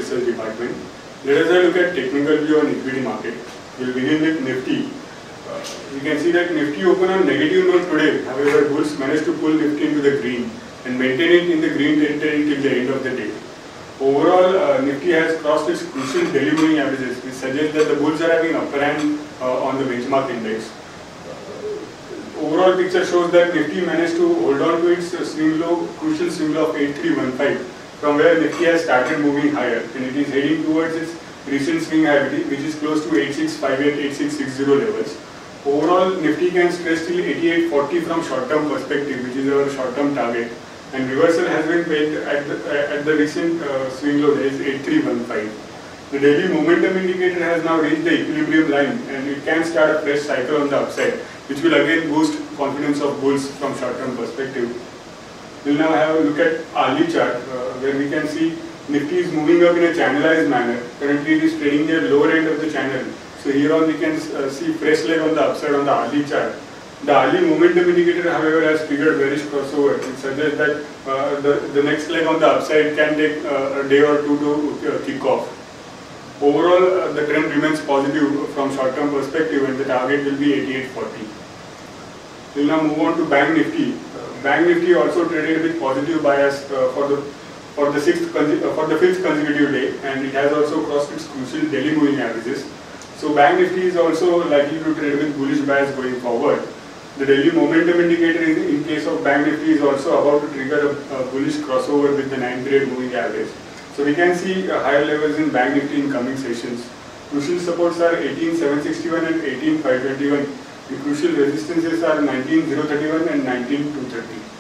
research department. Let us look at technical view on equity market. We will begin with Nifty. We can see that Nifty opened on negative note today. However, bulls managed to pull Nifty into the green and maintain it in the green territory till the end of the day. Overall, Nifty has crossed its crucial daily moving averages, which suggests that the bulls are having upper hand on the benchmark index. Overall picture shows that Nifty managed to hold on to its swing low, crucial swing low of 8315, from where Nifty has started moving higher, and it is heading towards its recent swing high, which is close to 8658, 8660 levels. Overall, Nifty can stretch till 8840 from short-term perspective, which is our short-term target, and reversal has been made at the recent swing low, that is 8315. The daily momentum indicator has now reached the equilibrium line, and it can start a fresh cycle on the upside, which will again boost confidence of bulls from short-term perspective. We'll now have a look at hourly chart, where we can see Nifty is moving up in a channelized manner. Currently it is trading near lower end of the channel. So here on we can see fresh leg on the upside on the hourly chart. The hourly momentum indicator, however, has triggered bearish crossover. It suggests that the next leg on the upside can take a day or two to kick off. Overall, the trend remains positive from short-term perspective, and the target will be 8840. We'll now move on to Bank Nifty. Bank Nifty also traded with positive bias for the fifth consecutive day, and it has also crossed its crucial daily moving averages. So Bank Nifty is also likely to trade with bullish bias going forward. The daily momentum indicator in case of Bank Nifty is also about to trigger a bullish crossover with the 9-period moving average. So we can see higher levels in Bank Nifty in coming sessions. Crucial supports are 18761 and 18521. The crucial resistances are 19031 and 19230.